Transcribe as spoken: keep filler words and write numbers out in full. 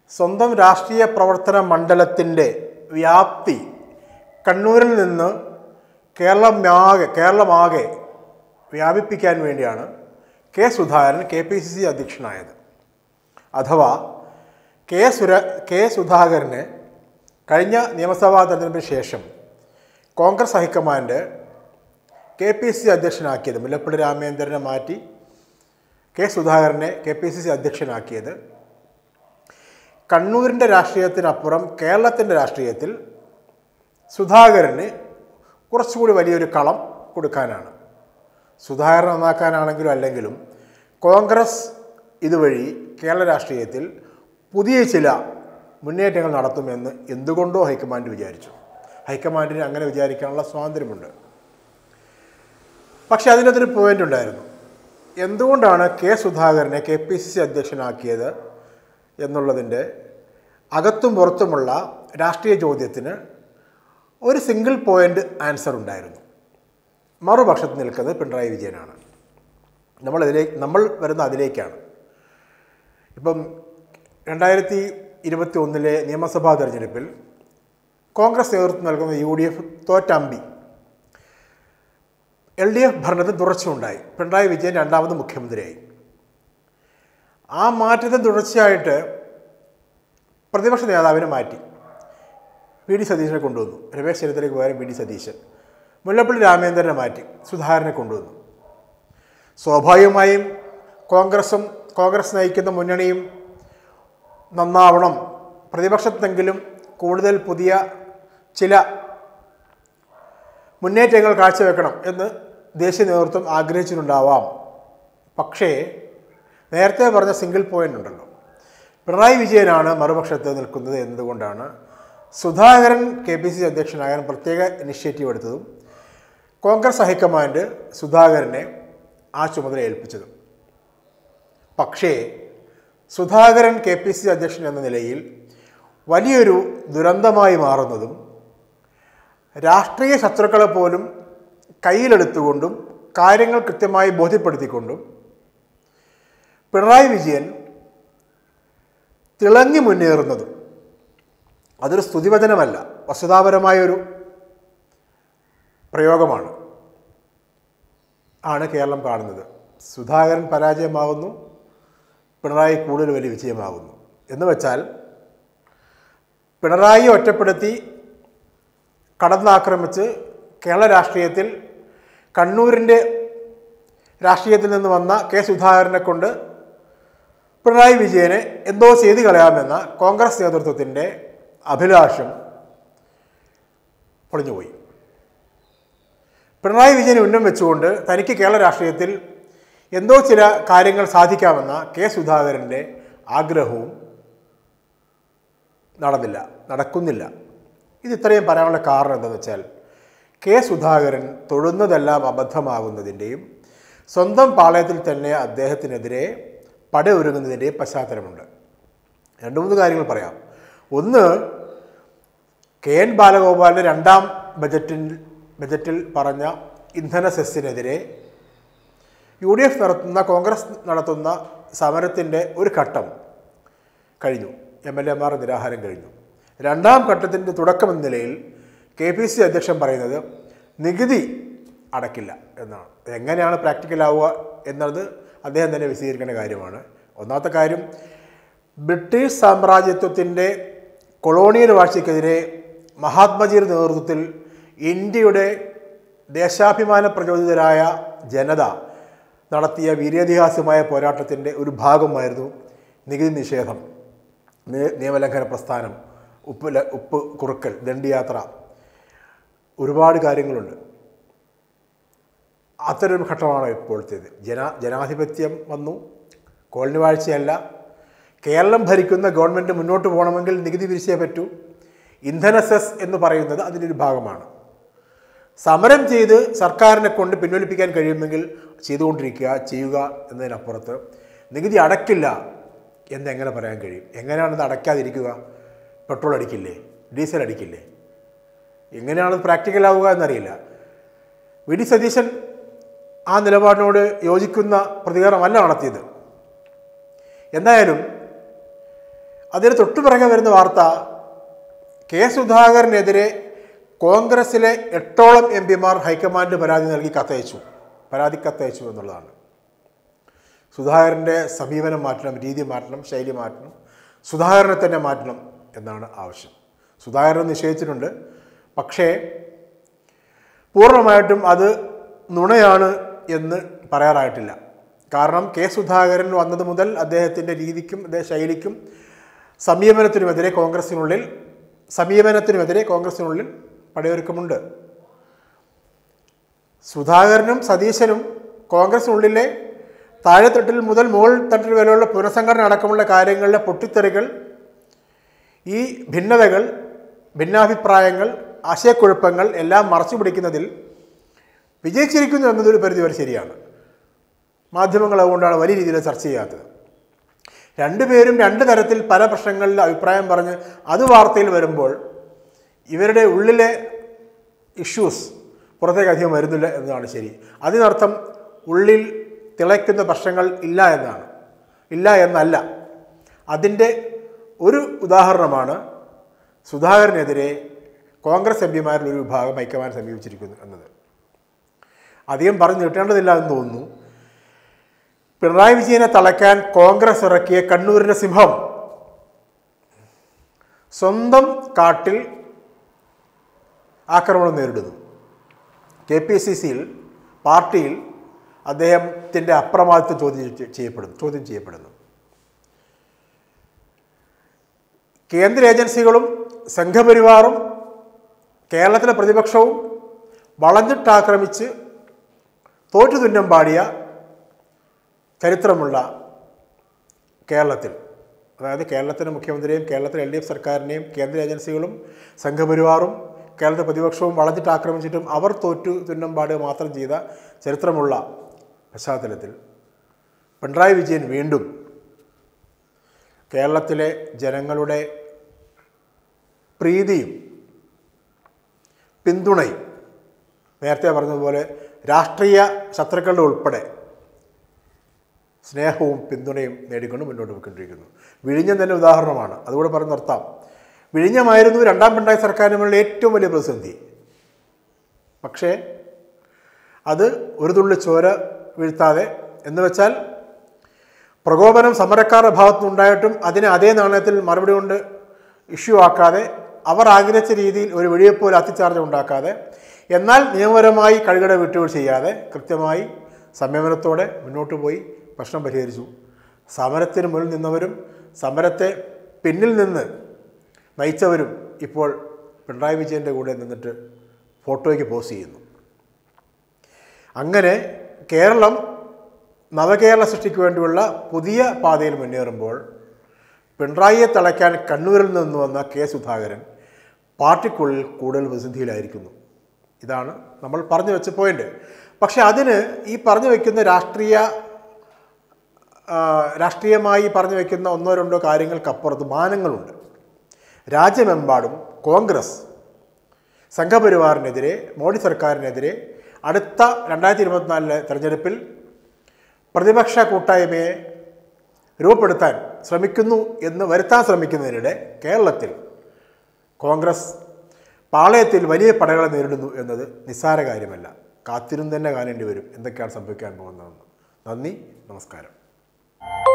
സ്വന്തം രാഷ്ട്രീയ പ്രവർത്തന മണ്ഡലത്തിൻ്റെ വ്യാപ്തി കണ്ണൂരിൽ നിന്ന് കേരളമാകെ കേരളമാകെ വ്യാപിപ്പിക്കാൻ വേണ്ടിയാണ് K Sudhakaran K P C C അധ്യക്ഷനായത്. അഥവാ കെ സുര കെ സുധാകരനെ കഴിഞ്ഞ നിയമസഭാ തെരഞ്ഞെടുപ്പിന് ശേഷം Congress high command K P C C അധ്യക്ഷനാക്കിയത്, മുല്ലപ്പള്ളി രാമചന്ദ്രനെ മാറ്റി കെ സുധാകരനെ കെ പി സി സി അധ്യക്ഷനാക്കിയത് കണ്ണൂരിൻ്റെ രാഷ്ട്രീയത്തിനപ്പുറം കേരളത്തിൻ്റെ രാഷ്ട്രീയത്തിൽ സുധാകരന് കുറച്ചുകൂടി വലിയൊരു കളം കൊടുക്കാനാണ്. സുധാകരൻ നന്നാക്കാനാണെങ്കിലും അല്ലെങ്കിലും കോൺഗ്രസ് ഇതുവഴി കേരള രാഷ്ട്രീയത്തിൽ പുതിയ ചില മുന്നേറ്റങ്ങൾ നടത്തുമെന്ന് എന്തുകൊണ്ടോ ഹൈക്കമാൻഡ് വിചാരിച്ചു. ഹൈക്കമാൻഡിന് അങ്ങനെ വിചാരിക്കാനുള്ള സ്വാതന്ത്ര്യമുണ്ട്. പക്ഷേ അതിനകത്തൊരു പോയിൻ്റ് ഉണ്ടായിരുന്നു. എന്തുകൊണ്ടാണ് കെ സുധാകരനെ കെ പി സി സി അധ്യക്ഷനാക്കിയത് എന്നുള്ളതിൻ്റെ അകത്തും പുറത്തുമുള്ള രാഷ്ട്രീയ ചോദ്യത്തിന് ഒരു സിംഗിൾ പോയിൻ്റ് ആൻസർ ഉണ്ടായിരുന്നു. മറുപക്ഷത്ത് നിൽക്കുന്നത് പിണറായി വിജയനാണ്. നമ്മളതിലേക്ക് നമ്മൾ വരുന്ന അതിലേക്കാണ്. ഇപ്പം രണ്ടായിരത്തി ഇരുപത്തി ഒന്നിലെ നിയമസഭാ തെരഞ്ഞെടുപ്പിൽ കോൺഗ്രസ് നേതൃത്വം നൽകുന്ന യു ഡി എഫ് തോറ്റമ്പി. എൽ ഡി എഫ് ഭരണത്തിൽ തുടർച്ചയുണ്ടായി. പിണറായി വിജയൻ രണ്ടാമത് മുഖ്യമന്ത്രിയായി. ആ മാറ്റത്തിന് തുടർച്ചയായിട്ട് പ്രതിപക്ഷ നേതാവിനെ മാറ്റി. വി ഡി സതീശനെ കൊണ്ടുവന്നു. രമേശ് ചെന്നിത്തലയ്ക്ക് പകരം വി ഡി സതീശൻ. മുല്ലപ്പള്ളി രാമചന്ദ്രനെ മാറ്റി. സുധാകരനെ കൊണ്ടുവന്നു. സ്വാഭാവികമായും കോൺഗ്രസും കോൺഗ്രസ് നയിക്കുന്ന മുന്നണിയും നന്നാവണം, പ്രതിപക്ഷത്തെങ്കിലും കൂടുതൽ പുതിയ ചില മുന്നേറ്റങ്ങൾ കാഴ്ചവെക്കണം എന്ന് ദേശീയ നേതൃത്വം ആഗ്രഹിച്ചിട്ടുണ്ടാവാം. പക്ഷേ നേരത്തെ പറഞ്ഞ സിംഗിൾ പോയിൻ്റ് ഉണ്ടല്ലോ, പിണറായി വിജയനാണ് മറുപക്ഷത്ത് നിൽക്കുന്നത് എന്നതുകൊണ്ടാണ് Sudhakaran K P C C അധ്യക്ഷനാകാൻ പ്രത്യേക ഇനിഷ്യേറ്റീവ് എടുത്തതും കോൺഗ്രസ് ഹൈക്കമാൻഡ് സുധാകരനെ ആ ചുമതല ഏൽപ്പിച്ചതും. പക്ഷേ Sudhakaran K P C C അധ്യക്ഷൻ എന്ന നിലയിൽ വലിയൊരു ദുരന്തമായി മാറുന്നതും രാഷ്ട്രീയ ശത്രുക്കളെ പോലും കയ്യിലെടുത്തുകൊണ്ടും കാര്യങ്ങൾ കൃത്യമായി ബോധ്യപ്പെടുത്തിക്കൊണ്ടും പിണറായി വിജയൻ തിളങ്ങി മുന്നേറുന്നതും അതൊരു സ്തുതിവചനമല്ല, വസ്തുതാപരമായൊരു പ്രയോഗമാണ് ആണ് കേരളം കാണുന്നത്. സുധാകരൻ പരാജയമാകുന്നു, പിണറായി കൂടുതൽ വലിയ വിജയമാകുന്നു എന്ന് വെച്ചാൽ പിണറായി ഒറ്റപ്പെടുത്തി കടന്നാക്രമിച്ച് കേരള രാഷ്ട്രീയത്തിൽ കണ്ണൂരിൻ്റെ രാഷ്ട്രീയത്തിൽ നിന്ന് വന്ന കെ സുധാകരനെ കൊണ്ട് പിണറായി വിജയനെ എന്തോ ചെയ്തു കളയാമെന്ന കോൺഗ്രസ് നേതൃത്വത്തിൻ്റെ അഭിലാഷം പൊളിഞ്ഞുപോയി. പിണറായി വിജയനെ ഉന്നം വെച്ചുകൊണ്ട് തനിക്ക് കേരള രാഷ്ട്രീയത്തിൽ എന്തോ ചില കാര്യങ്ങൾ സാധിക്കാമെന്ന കെ സുധാകരൻ്റെ ആഗ്രഹവും നടന്നില്ല, നടക്കുന്നില്ല. ഇത് ഇത്രയും പറയാനുള്ള കാരണം എന്താണെന്ന് വെച്ചാൽ കെ സുധാകരൻ തൊഴുന്നതെല്ലാം അബദ്ധമാകുന്നതിൻ്റെയും സ്വന്തം പാളയത്തിൽ തന്നെ അദ്ദേഹത്തിനെതിരെ പടയൊരുങ്ങുന്നതിൻ്റെയും പശ്ചാത്തലമുണ്ട്. രണ്ട് മൂന്ന് കാര്യങ്ങൾ പറയാം. ഒന്ന്, കെ എൻ ബാലഗോപാലിൻ്റെ രണ്ടാം ബജറ്റിൽ ബജറ്റിൽ പറഞ്ഞ ഇന്ധന സെസ്സിനെതിരെ യു ഡി എഫ് നടത്തുന്ന കോൺഗ്രസ് നടത്തുന്ന സമരത്തിൻ്റെ ഒരു ഘട്ടം കഴിഞ്ഞു. എം എൽ എമാർ നിരാഹാരം കഴിഞ്ഞു. രണ്ടാം ഘട്ടത്തിൻ്റെ തുടക്കമെന്ന നിലയിൽ കെ പി സി അധ്യക്ഷൻ പറയുന്നത് നികുതി അടക്കില്ല എന്നാണ്. എങ്ങനെയാണ് പ്രാക്ടിക്കലാവുക എന്നത് അദ്ദേഹം തന്നെ വിശദീകരിക്കേണ്ട കാര്യമാണ്. ഒന്നാമത്തെ കാര്യം, ബ്രിട്ടീഷ് സാമ്രാജ്യത്വത്തിൻ്റെ കൊളോണിയൽ വാഴ്ചയ്ക്കെതിരെ മഹാത്മജിയുടെ നേതൃത്വത്തിൽ ഇന്ത്യയുടെ ദേശാഭിമാന പ്രചോദിതരായ ജനത നടത്തിയ വീര്യാതിഹാസ്യമായ പോരാട്ടത്തിൻ്റെ ഒരു ഭാഗമായിരുന്നു നികുതി നിഷേധം, നിയമലംഘന പ്രസ്ഥാനം, ഉപ്പ് ഉപ്പ് കുറുക്കൽ, ദണ്ഡിയാത്ര, ഒരുപാട് കാര്യങ്ങളുണ്ട്. അത്തരൊരു ഘട്ടമാണ് ഇപ്പോഴത്തേത്. ജന ജനാധിപത്യം വന്നു, കോളനി വാഴ്ചയല്ല. കേരളം ഭരിക്കുന്ന ഗവൺമെൻറ് മുന്നോട്ട് പോകണമെങ്കിൽ നികുതി പിരിച്ചേ പറ്റൂ. ഇന്ധന സെസ് എന്ന് പറയുന്നത് അതിൻ്റെ ഒരു ഭാഗമാണ്. സമരം ചെയ്ത് സർക്കാരിനെ കൊണ്ട് പിൻവലിപ്പിക്കാൻ കഴിയുമെങ്കിൽ ചെയ്തുകൊണ്ടിരിക്കുക, ചെയ്യുക എന്നതിനപ്പുറത്ത് നികുതി അടക്കില്ല എന്നെങ്ങനെ പറയാൻ കഴിയും? എങ്ങനെയാണത് അടയ്ക്കാതിരിക്കുക? പെട്രോൾ അടിക്കില്ലേ? ഡീസൽ അടിക്കില്ലേ? എങ്ങനെയാണ് പ്രാക്ടിക്കലാവുക എന്നറിയില്ല. വി ഡി സതീശൻ ആ നിലപാടിനോട് യോജിക്കുന്ന പ്രതികരണമല്ല നടത്തിയത്. എന്തായാലും അതിന് തൊട്ടുപിറകെ വരുന്ന വാർത്ത കെ സുധാകരനെതിരെ കോൺഗ്രസിലെ എട്ടോളം എം പിമാർ ഹൈക്കമാൻഡ് പരാതി നൽകി കത്തയച്ചു പരാതി കത്തയച്ചു എന്നുള്ളതാണ്. സുധാകരൻ്റെ സമീപനം മാറ്റണം, രീതി മാറ്റണം, ശൈലി മാറ്റണം, സുധാകരനെ തന്നെ മാറ്റണം എന്നാണ് ആവശ്യം. സുധാകരൻ നിശ്ചയിച്ചിട്ടുണ്ട്. പക്ഷേ പൂർണ്ണമായിട്ടും അത് നുണയാണ് എന്ന് പറയാറായിട്ടില്ല. കാരണം കെ സുധാകരൻ വന്നത് മുതൽ അദ്ദേഹത്തിൻ്റെ രീതിക്കും ശൈലിക്കും സമീപനത്തിനുമെതിരെ കോൺഗ്രസിനുള്ളിൽ സമീപനത്തിനുമെതിരെ കോൺഗ്രസിനുള്ളിൽ പടയൊരുക്കമുണ്ട്. സുധാകരനും സതീശനും കോൺഗ്രസിനുള്ളിലെ താഴെത്തട്ടിൽ മുതൽ മുകൾ തട്ടിൽ വരെയുള്ള പുനഃസംഘടന അടക്കമുള്ള കാര്യങ്ങളിലെ പൊട്ടിത്തെറികൾ, ഈ ഭിന്നതകൾ, ഭിന്നാഭിപ്രായങ്ങൾ, ആശയക്കുഴപ്പങ്ങൾ എല്ലാം മറച്ചു പിടിക്കുന്നതിൽ വിജയിച്ചിരിക്കുന്നു എന്നതൊരു പരിധിവരെ ശരിയാണ്. മാധ്യമങ്ങൾ അതുകൊണ്ടാണ് വലിയ രീതിയിൽ ചർച്ച ചെയ്യാത്തത്. രണ്ടുപേരും രണ്ട് തരത്തിൽ പല പ്രശ്നങ്ങളിൽ അഭിപ്രായം പറഞ്ഞ് അത് വാർത്തയിൽ വരുമ്പോൾ ഇവരുടെ ഉള്ളിലെ ഇഷ്യൂസ് പുറത്തേക്ക് അധികം വരുന്നില്ല എന്നതാണ് ശരി. അതിനർത്ഥം ഉള്ളിൽ തിളയ്ക്കുന്ന പ്രശ്നങ്ങൾ ഇല്ല എന്നാണ്. ഇല്ല എന്നല്ല. അതിൻ്റെ ഒരു ഉദാഹരണമാണ് സുധാകരനെതിരെ കോൺഗ്രസ് എം പിമാരിൽ ഒരു വിഭാഗം ഹൈക്കമാൻഡ് സമീപിച്ചിരിക്കുന്നു എന്നത്. അധികം പറഞ്ഞു കിട്ടേണ്ടതില്ല എന്ന് തോന്നുന്നു. പിണറായി വിജയനെ തളയ്ക്കാൻ കോൺഗ്രസ് ഇറക്കിയ കണ്ണൂരിൻ്റെ സിംഹം സ്വന്തം കാട്ടിൽ ആക്രമണം നേരിടുന്നു. കെ പി സി സിയിൽ പാർട്ടിയിൽ അദ്ദേഹത്തിൻ്റെ അപ്രമാദിത്വം ചോദ്യം ചെയ്യപ്പെടുന്നു ചോദ്യം ചെയ്യപ്പെടുന്നു കേന്ദ്ര ഏജൻസികളും സംഘപരിവാറും കേരളത്തിലെ പ്രതിപക്ഷവും വളഞ്ഞിട്ടാക്രമിച്ച് തോറ്റുതുന്നം പാടിയ ചരിത്രമുള്ള കേരളത്തിൽ, അതായത് കേരളത്തിലെ മുഖ്യമന്ത്രിയെയും കേരളത്തിലെ എൽ ഡി എഫ് സർക്കാരിനെയും കേന്ദ്ര ഏജൻസികളും സംഘപരിവാറും കേരളത്തിലെ പ്രതിപക്ഷവും വളഞ്ഞിട്ട് ആക്രമിച്ചിട്ടും അവർ തോറ്റു തുന്നം പാടുക മാത്രം ചെയ്ത ചരിത്രമുള്ള പശ്ചാത്തലത്തിൽ പിണറായി വിജയൻ വീണ്ടും കേരളത്തിലെ ജനങ്ങളുടെ പ്രീതിയും പിന്തുണയും, നേരത്തെ പറഞ്ഞതുപോലെ രാഷ്ട്രീയ ശത്രുക്കളുടെ ഉൾപ്പെടെ സ്നേഹവും പിന്തുണയും നേടിക്കൊണ്ട് മുന്നോട്ട് പോയിക്കൊണ്ടിരിക്കുന്നു. വിഴിഞ്ഞം തന്നെ ഉദാഹരണമാണ്. അതുകൂടെ പറഞ്ഞ് നിർത്താം. വിഴിഞ്ഞമായിരുന്നു രണ്ടാം പിണറായി സർക്കാരിനുള്ള ഏറ്റവും വലിയ പ്രതിസന്ധി. പക്ഷേ അത് ഒരു തുള്ളി ചോര വീഴ്ത്താതെ, എന്ന് വെച്ചാൽ പ്രകോപനം സമരക്കാരുടെ ഭാഗത്തുനിന്നുണ്ടായിട്ടും അതിനെ അതേ നാണയത്തിൽ മറുപടി കൊണ്ട് ഇഷ്യൂ ആക്കാതെ, അവർ ആഗ്രഹിച്ച രീതിയിൽ ഒരു വെടിയെപ്പോലെ അത്തിച്ചാർജ് ഉണ്ടാക്കാതെ, എന്നാൽ നിയമപരമായി കഴുകട വിട്ടുവീഴ്ച ചെയ്യാതെ കൃത്യമായി സംയമനത്തോടെ മുന്നോട്ട് പോയി പ്രശ്നം പരിഹരിച്ചു. സമരത്തിന് മുന്നിൽ നിന്നവരും സമരത്തെ പിന്നിൽ നിന്ന് നയിച്ചവരും ഇപ്പോൾ പിണറായി വിജയൻ്റെ കൂടെ നിന്നിട്ട് ഫോട്ടോയ്ക്ക് പോസ്റ്റ് ചെയ്യുന്നു. അങ്ങനെ കേരളം നവകേരള സൃഷ്ടിക്ക് വേണ്ടിയുള്ള പുതിയ പാതയിൽ മുന്നേറുമ്പോൾ പിണറായിയെ തളയ്ക്കാൻ കണ്ണൂരിൽ നിന്ന് വന്ന കെ സുധാകരൻ പാർട്ടിക്കുള്ളിൽ കൂടുതൽ പ്രതിസന്ധിയിലായിരിക്കുന്നു. ഇതാണ് നമ്മൾ പറഞ്ഞു വെച്ച പോയിന്റ്. പക്ഷെ അതിന് ഈ പറഞ്ഞു വയ്ക്കുന്ന രാഷ്ട്രീയ രാഷ്ട്രീയമായി പറഞ്ഞു വയ്ക്കുന്ന ഒന്നോ രണ്ടോ കാര്യങ്ങൾക്കപ്പുറത്ത് മാനങ്ങളുണ്ട്. രാജ്യമെമ്പാടും കോൺഗ്രസ് സംഘപരിവാറിനെതിരെ, മോഡി സർക്കാരിനെതിരെ അടുത്ത രണ്ടായിരത്തി ഇരുപത്തിനാലിലെ തെരഞ്ഞെടുപ്പിൽ പ്രതിപക്ഷ കൂട്ടായ്മയെ രൂപപ്പെടുത്താൻ ശ്രമിക്കുന്നു എന്ന് വരുത്താൻ ശ്രമിക്കുന്നതിനിടെ കേരളത്തിൽ കോൺഗ്രസ് പാളയത്തിൽ വലിയ പടകളെ നേരിടുന്നു എന്നത് നിസ്സാര കാര്യമല്ല. കാത്തിരുന്ന് തന്നെ കാണേണ്ടി വരും എന്തൊക്കെയാണ് സംഭവിക്കാൻ പോകുന്നതെന്ന്. നന്ദി, നമസ്കാരം.